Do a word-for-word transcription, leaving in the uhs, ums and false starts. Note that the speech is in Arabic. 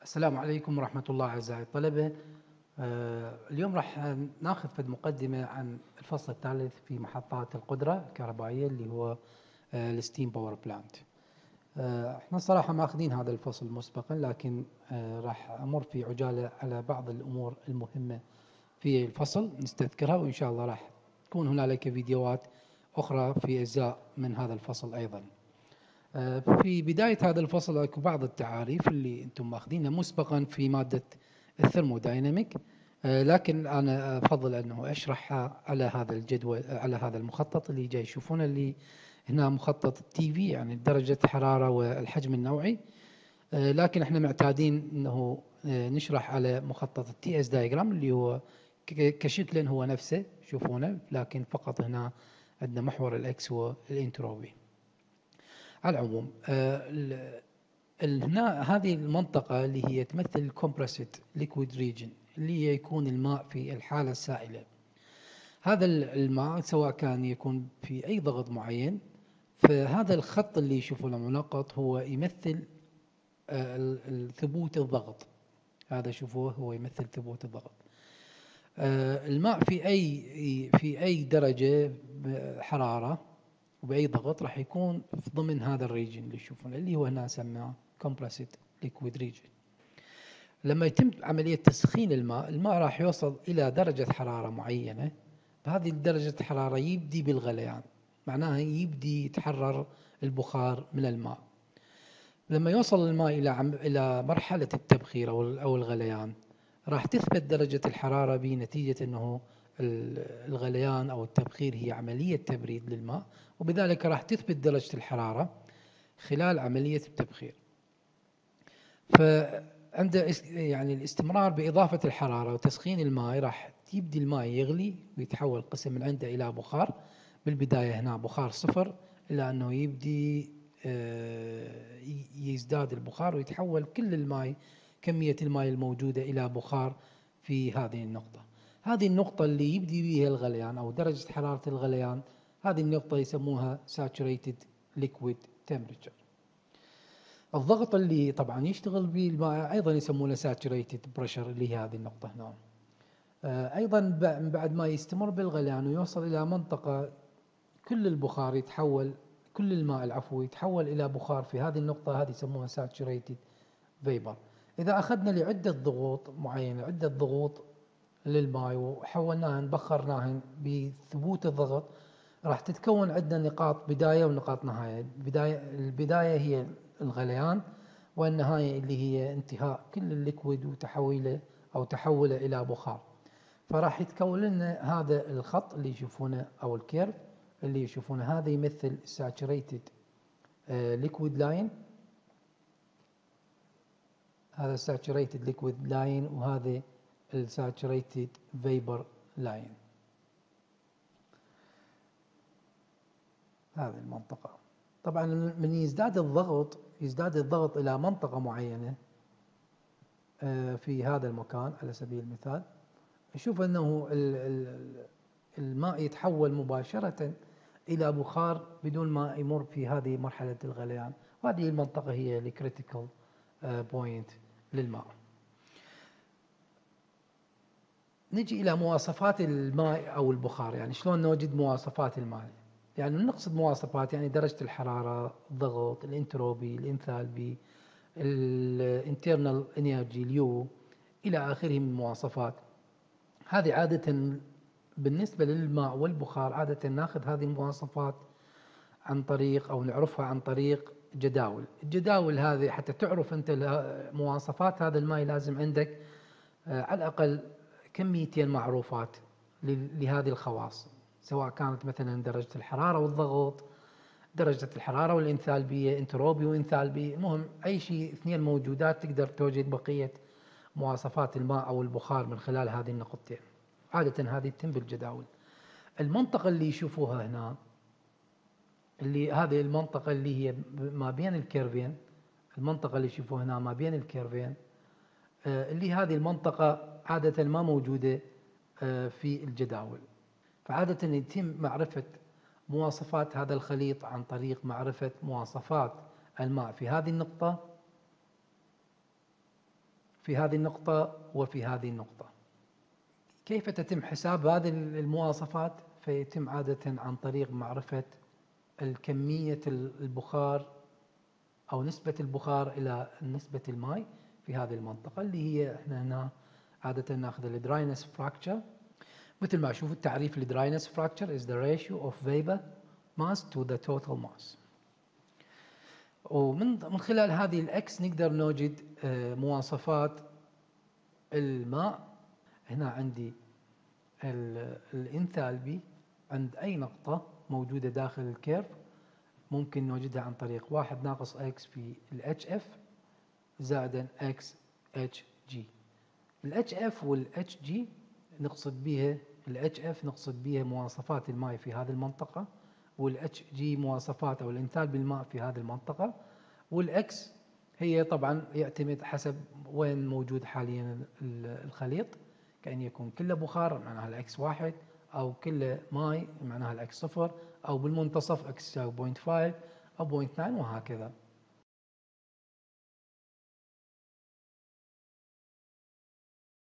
السلام عليكم ورحمة الله أعزائي الطلبة. آه، اليوم راح ناخذ فد مقدمة عن الفصل الثالث في محطات القدرة الكهربائية اللي هو الستيم باور بلانت. احنا صراحة ماخذين هذا الفصل مسبقا، لكن آه، راح أمر في عجالة على بعض الأمور المهمة في الفصل نستذكرها، وإن شاء الله راح تكون هنالك فيديوهات أخرى في أجزاء من هذا الفصل أيضا. في بداية هذا الفصل اكو بعض التعاريف اللي انتم ماخذينها مسبقا في مادة الثرمودايناميك، لكن انا افضل انه اشرحها على هذا الجدول، على هذا المخطط اللي جاي تشوفونه، اللي هنا مخطط التي في، يعني درجة الحرارة والحجم النوعي. لكن احنا معتادين انه نشرح على مخطط التي اس دايجرام اللي هو كشكل هو نفسه شوفونه، لكن فقط هنا عندنا محور الاكس والانتروبي. على العموم آه هنا هذه المنطقة اللي هي تمثل الكومبرسد ليكويد ريجن، اللي هي يكون الماء في الحالة السائلة. هذا الماء سواء كان يكون في أي ضغط معين، فهذا الخط اللي يشوفونه منقط هو يمثل آه ثبوت الضغط. هذا شوفوه هو يمثل ثبوت الضغط. آه الماء في أي في أي درجة حرارة وبأي ضغط راح يكون في ضمن هذا الريجن اللي تشوفونه، اللي هو هنا سماه compressed liquid region. لما يتم عملية تسخين الماء، الماء راح يوصل إلى درجة حرارة معينة. بهذه درجة الحرارة يبدي بالغليان، معناها يبدي يتحرر البخار من الماء. لما يوصل الماء إلى عم إلى مرحلة التبخير أو أو الغليان، راح تثبت درجة الحرارة بنتيجة أنه الغليان أو التبخير هي عملية تبريد للماء، وبذلك راح تثبت درجة الحرارة خلال عملية التبخير. فعند يعني الاستمرار بإضافة الحرارة وتسخين الماء، راح يبدي الماء يغلي ويتحول قسم من عنده إلى بخار. بالبداية هنا بخار صفر، إلى أنه يبدي يزداد البخار ويتحول كل الماء، كمية الماء الموجودة، إلى بخار في هذه النقطة. هذه النقطة اللي يبدي بها الغليان أو درجة حرارة الغليان، هذه النقطة يسموها saturated liquid temperature. الضغط اللي طبعا يشتغل به الماء أيضا يسمونه saturated pressure، اللي هي هذه النقطة هنا. أيضا بعد ما يستمر بالغليان ويوصل إلى منطقة كل البخار يتحول، كل الماء العفو يتحول إلى بخار في هذه النقطة، هذه يسموها saturated vapor. إذا أخذنا لعدة ضغوط معينة، عدة ضغوط للماء وحولناهن بخرناهن بثبوت الضغط، راح تتكون عندنا نقاط بداية ونقاط نهاية. البداية البداية هي الغليان، والنهاية اللي هي انتهاء كل الليكويد وتحويله أو تحوله إلى بخار. فراح يتكون لنا هذا الخط اللي يشوفونه أو الكيرف اللي يشوفونه، هذا يمثل saturated liquid line، هذا saturated liquid line، وهذا saturated vapor line. هذه المنطقة طبعا من يزداد الضغط يزداد الضغط إلى منطقة معينة في هذا المكان، على سبيل المثال نشوف أنه الماء يتحول مباشرة إلى بخار بدون ما يمر في هذه مرحلة الغليان، وهذه المنطقة هي الكريتيكال بوينت للماء. نجي إلى مواصفات الماء أو البخار، يعني شلون نوجد مواصفات الماء. يعني نقصد مواصفات يعني درجة الحرارة، الضغط، الانتروبي، الانثالبي، الانترنال انرجي اليو، إلى آخره من المواصفات. هذه عادة بالنسبة للماء والبخار عادة ناخذ هذه المواصفات عن طريق أو نعرفها عن طريق جداول. الجداول هذه حتى تعرف أنت مواصفات هذا الماء لازم عندك على الأقل كميتين معروفات لهذه الخواص، سواء كانت مثلا درجة الحرارة والضغط، درجة الحرارة والإنثالبية، انتروبي وإنثالبي، المهم أي شيء اثنين موجودات تقدر توجد بقية مواصفات الماء أو البخار من خلال هذه النقطتين. عادة هذه تتم بالجداول. المنطقة اللي يشوفوها هنا، اللي هذه المنطقة اللي هي ما بين الكيرفين، المنطقة اللي يشوفوها هنا ما بين الكيرفين، اللي هذه المنطقة عادة ما موجودة في الجداول. فعادة يتم معرفة مواصفات هذا الخليط عن طريق معرفة مواصفات الماء في هذه النقطة في هذه النقطة وفي هذه النقطة. كيف تتم حساب هذه المواصفات؟ فيتم عادة عن طريق معرفة الكمية البخار أو نسبة البخار إلى نسبة الماء في هذه المنطقة، اللي هي احنا هنا عادة ناخذ الدراينس فراكتشر. مثل ما أشوف التعريف الدراينس فراكتشر is the ratio of vapor mass to the total mass. ومن من خلال هذه الإكس نقدر نوجد مواصفات الماء. هنا عندي الانثالبي عند أي نقطة موجودة داخل الكيرف ممكن نوجدها عن طريق واحد ناقص إكس في ال إتش إف زائدا إكس إتش جي. ال إتش إف وال إتش جي نقصد بها ال إتش إف نقصد بها مواصفات الماء في هذه المنطقة، وال إتش جي مواصفات أو الانثالبي الماء في هذه المنطقة، والإكس هي طبعا يعتمد حسب وين موجود حاليا الخليط، كأن يكون كله بخار معناها الإكس واحد، أو كله ماء معناها الإكس صفر، أو بالمنتصف إكس يساوي صفر فاصلة خمسة أو صفر فاصلة تسعة وهكذا.